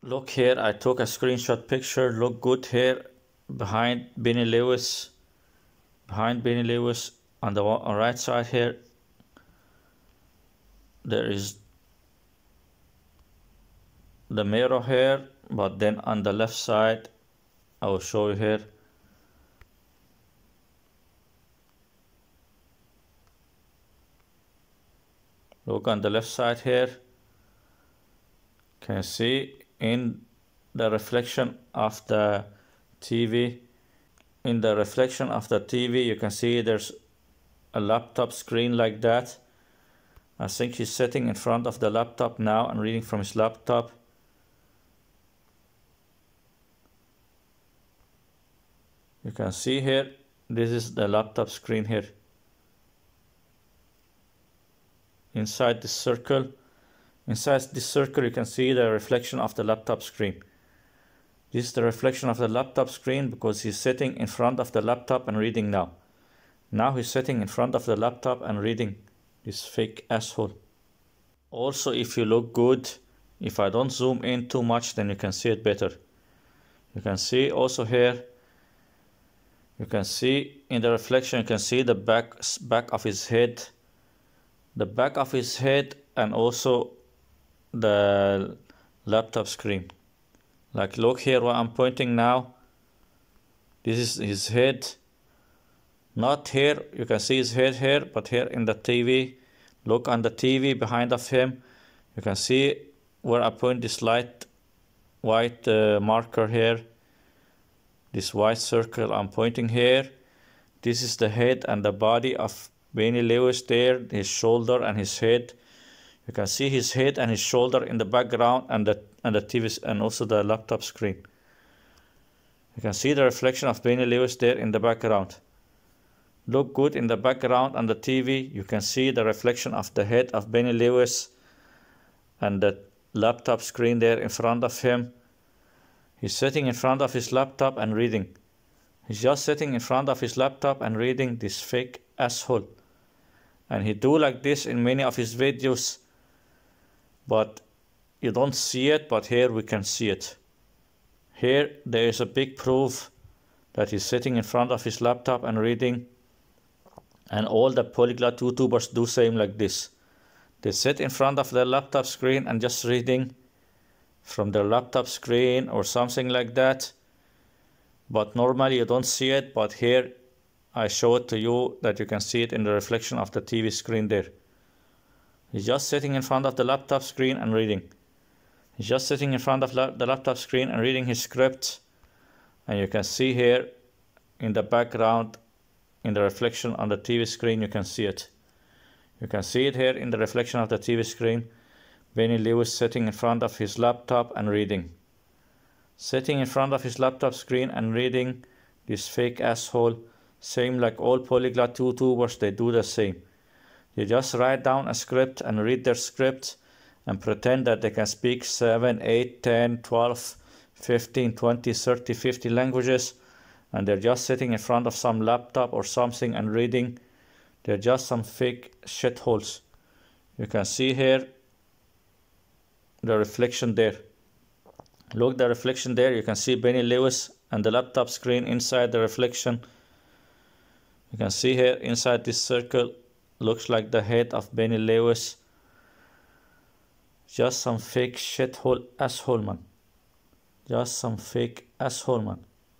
Look here, I took a screenshot picture. Look good here behind Benny Lewis. Behind Benny Lewis on the right side here, there is the mirror here, but then on the left side, I will show you here. Look on the left side here. Can you see in the reflection of the TV? In the reflection of the TV, you can see there's a laptop screen like that. I think he's sitting in front of the laptop now and reading from his laptop. You can see here, this is the laptop screen here. Inside this circle, you can see the reflection of the laptop screen. This is the reflection of the laptop screen because he's sitting in front of the laptop and reading now. Now he's sitting in front of the laptop and reading, this fake asshole. Also, if you look good, if I don't zoom in too much, then you can see it better. You can see also here, you can see in the reflection, you can see the back of his head. The back of his head and also the laptop screen. Like look here where I'm pointing now. This is his head. Not here, you can see his head here, but here in the TV. Look on the TV behind of him. You can see where I point this light white marker here. This white circle I'm pointing here. This is the head and the body of Benny Lewis there, his shoulder and his head. You can see his head and his shoulder in the background and the TV and also the laptop screen. You can see the reflection of Benny Lewis there in the background. Look good in the background on the TV. You can see the reflection of the head of Benny Lewis and the laptop screen there in front of him. He's sitting in front of his laptop and reading. He's just sitting in front of his laptop and reading, this fake asshole. And he do like this in many of his videos, but you don't see it, but here we can see it. Here there is a big proof that he's sitting in front of his laptop and reading, and all the polyglot YouTubers do same like this. They sit in front of their laptop screen and just reading from their laptop screen or something like that, but normally you don't see it, but here I show it to you that you can see it in the reflection of the TV screen there. He's just sitting in front of the laptop screen and reading. He's just sitting in front of the laptop screen and reading his script, and you can see here in the background, in the reflection on the TV screen, you can see it. You can see it here in the reflection of the TV screen. Benny Lewis sitting in front of his laptop and reading. Sitting in front of his laptop screen and reading, this fake asshole. Same like all polyglot YouTubers, they do the same. They just write down a script and read their script and pretend that they can speak 7, 8, 10, 12, 15, 20, 30, 50 languages, and they're just sitting in front of some laptop or something and reading. They're just some fake shitholes. You can see here the reflection there. Look, the reflection there, you can see Benny Lewis and the laptop screen inside the reflection. You can see here inside this circle, looks like the head of Benny Lewis. Just some fake shithole asshole, man. Just some fake asshole, man.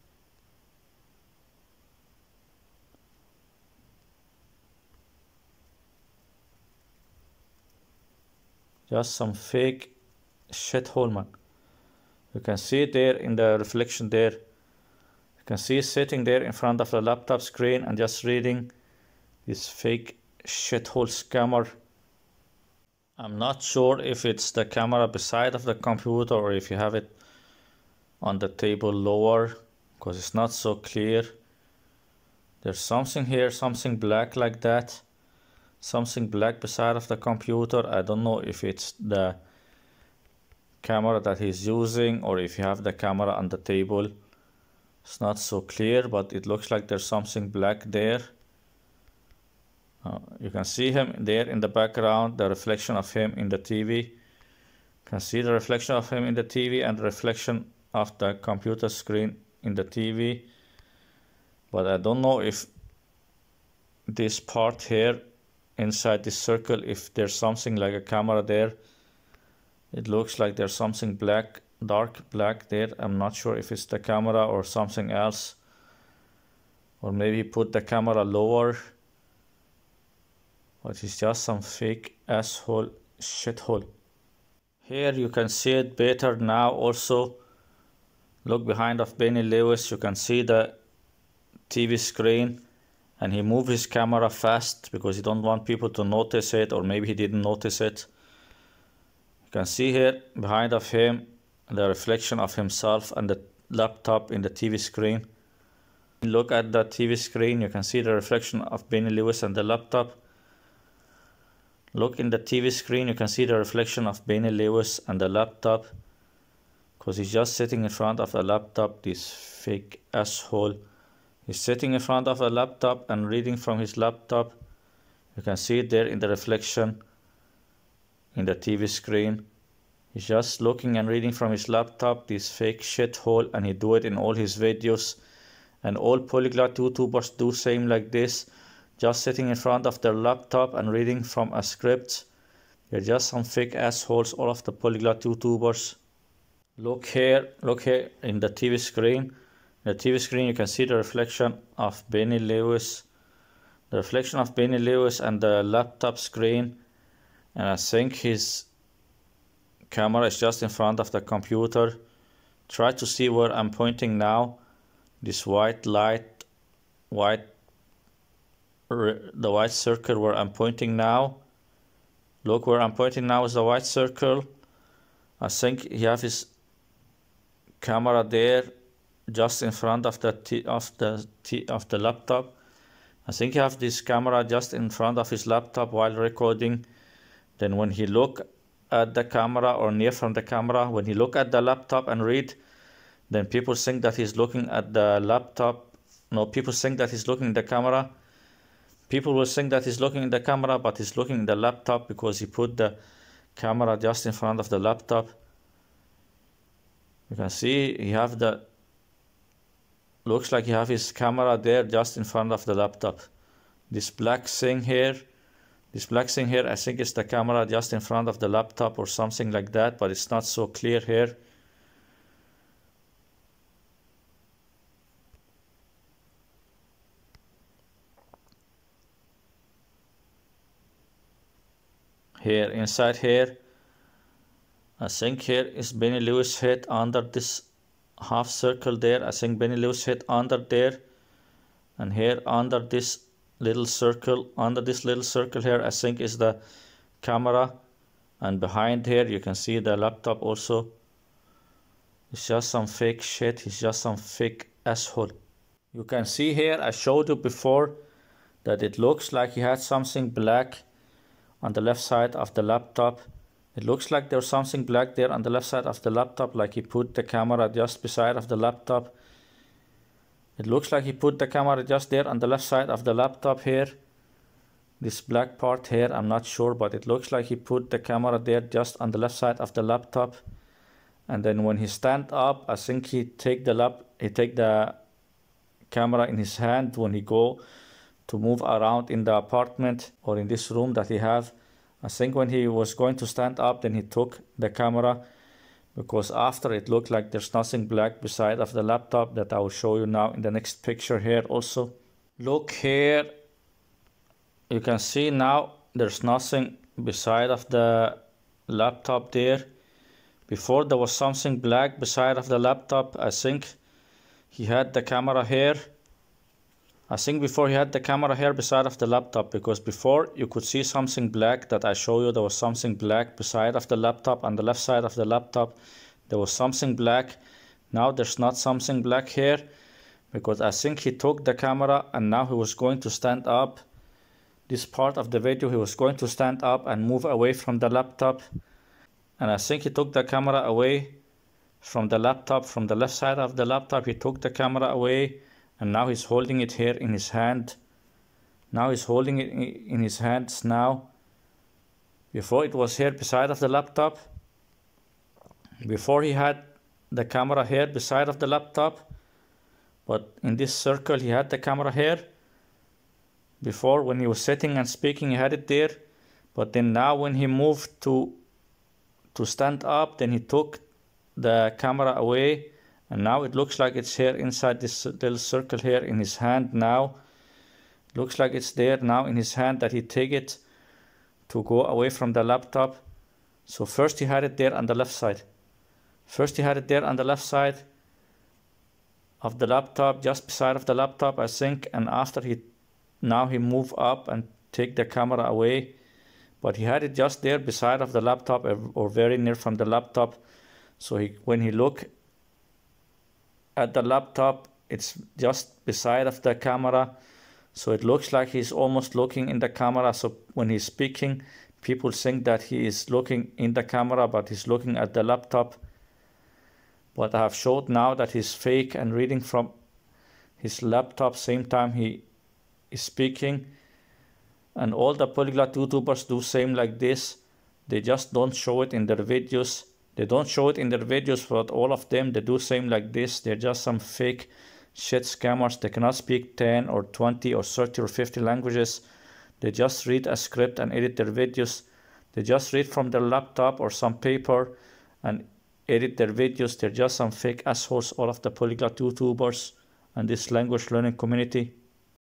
Just some fake shithole, man. You can see it there in the reflection there. You can see sitting there in front of the laptop screen and just reading, this fake shithole scammer. I'm not sure if it's the camera beside of the computer or if you have it on the table lower, because it's not so clear. There's something here, something black like that. Something black beside of the computer. I don't know if it's the camera that he's using or if you have the camera on the table. It's not so clear, but it looks like there's something black there. You can see him there in the background, the reflection of him in the TV. You can see the reflection of him in the TV and the reflection of the computer screen in the TV. But I don't know if this part here inside this circle, if there's something like a camera there. It looks like there's something black, dark black there. I'm not sure if it's the camera or something else. Or maybe put the camera lower. But it's just some fake asshole shithole. Here you can see it better now also. Look behind of Benny Lewis, you can see the TV screen, and he moved his camera fast because he don't want people to notice it, or maybe he didn't notice it. You can see here behind of him the reflection of himself and the laptop in the TV screen. Look at the TV screen, you can see the reflection of Benny Lewis and the laptop. Look in the TV screen, you can see the reflection of Benny Lewis and the laptop. Because he's just sitting in front of a laptop, this fake asshole. He's sitting in front of a laptop and reading from his laptop. You can see it there in the reflection in the TV screen. He's just looking and reading from his laptop, this fake shithole, and he do it in all his videos. And all polyglot YouTubers do same like this, just sitting in front of their laptop and reading from a script. They're just some fake assholes, all of the polyglot YouTubers. Look here in the TV screen. In the TV screen you can see the reflection of Benny Lewis. The reflection of Benny Lewis and the laptop screen. And I think his camera is just in front of the computer. Try to see where I'm pointing now. This white light, the white circle where I'm pointing now. Look where I'm pointing now is the white circle. I think he have his camera there just in front of the laptop. I think he have this camera just in front of his laptop while recording. Then when he look at the camera or near from the camera, when he look at the laptop and read, then people think that he's looking at the laptop. No, people think that he's looking at the camera. People will think that he's looking at the camera, but he's looking at the laptop because he put the camera just in front of the laptop. You can see he have the, looks like he have his camera there just in front of the laptop. This black thing here, I think is the camera just in front of the laptop or something like that, but it's not so clear here. Here, inside here, I think here is Benny Lewis head under this half circle there. I think Benny Lewis head under there. And here under this little circle, here, I think is the camera. And behind here, you can see the laptop also. It's just some fake shit. He's just some fake asshole. You can see here, I showed you before that it looks like he had something black on the left side of the laptop. It looks like there's something black there on the left side of the laptop, like he put the camera just beside of the laptop. It looks like he put the camera just there on the left side of the laptop here. This black part here, I'm not sure, but it looks like he put the camera there just on the left side of the laptop. And then when he stand up, I think he take the camera in his hand when he go to move around in the apartment or in this room that he have. I think when he was going to stand up, then he took the camera, because after it looked like there's nothing black beside of the laptop that I will show you now in the next picture here also. Look here, you can see now there's nothing beside of the laptop there. Before there was something black beside of the laptop. I think he had the camera here. I think before he had the camera here beside of the laptop, because before you could see something black that I show you. There was something black beside of the laptop. On the left side of the laptop there was something black. Now there's not something black here, because I think he took the camera and now he was going to stand up. This part of the video he was going to stand up and move away from the laptop, and I think he took the camera away from the laptop. From the left side of the laptop he took the camera away. And now he's holding it here in his hand. Now he's holding it in his hands now. Before it was here beside of the laptop. Before he had the camera here beside of the laptop, but in this circle he had the camera here. Before, when he was sitting and speaking, he had it there, but then now when he moved to stand up, then he took the camera away, and now it looks like it's here inside this little circle here in his hand. Now looks like it's there now in his hand, that he take it to go away from the laptop. So first he had it there on the left side. First he had it there on the left side of the laptop, just beside of the laptop, I think, and after now he move up and take the camera away, but he had it just there beside of the laptop or very near from the laptop. So when he look at the laptop, it's just beside of the camera, so it looks like he's almost looking in the camera. So when he's speaking, people think that he is looking in the camera, but he's looking at the laptop. But I have showed now that he's fake and reading from his laptop same time he is speaking. And all the polyglot YouTubers do same like this. They just don't show it in their videos. They don't show it in their videos, but all of them, they do same like this. They're just some fake shit scammers. They cannot speak 10 or 20 or 30 or 50 languages. They just read a script and edit their videos. They just read from their laptop or some paper and edit their videos. They're just some fake assholes, all of the polyglot YouTubers and this language learning community.